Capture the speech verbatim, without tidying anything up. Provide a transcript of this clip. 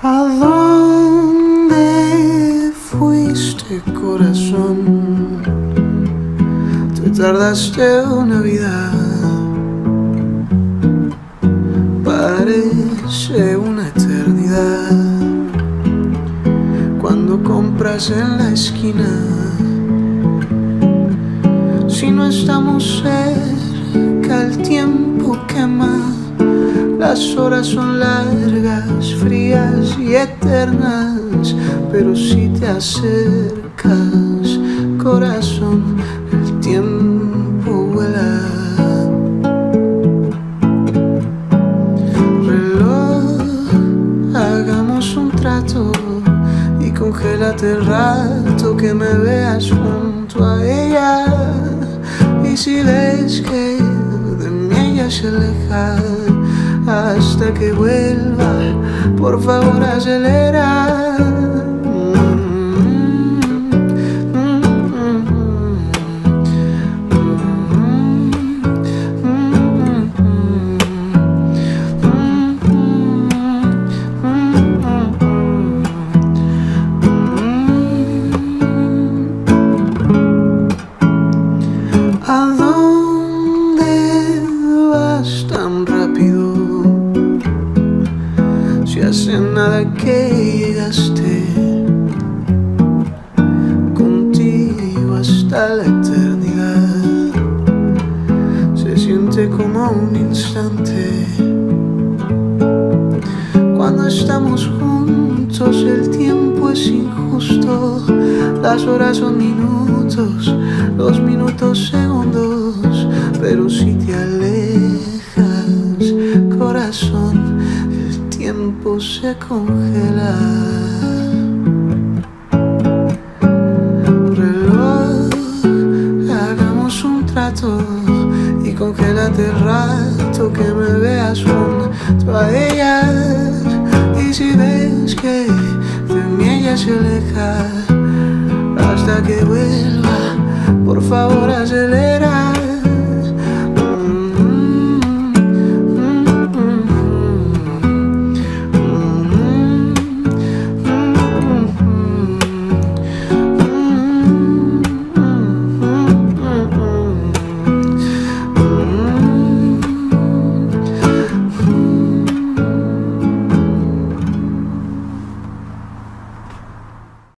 ¿A dónde fuiste, corazón? Te tardaste una vida. Parece una eternidad. Cuando compras en la esquina, si no estamos cerca, el tiempo quema. Las horas son largas, frías y eternas, pero si te acercas, corazón, el tiempo vuela. Reloj, hagamos un trato y congélate el rato, que me veas junto a ella. Y si ves que de mí ella se aleja, hasta que vuelva, por favor acelera. ¿A dónde vas tan rápido? Si hace nada que llegaste, contigo hasta la eternidad. Se siente como un instante. Cuando estamos juntos el tiempo es injusto. Las horas son minutos, los minutos segundos. Pero si te alejas, corazón, el tiempo se congela. Reloj, hagamos un trato y congélate el rato, que me veas junto a ella. Y si ves que de mí ella se aleja, hasta que vuelva, por favor acelera.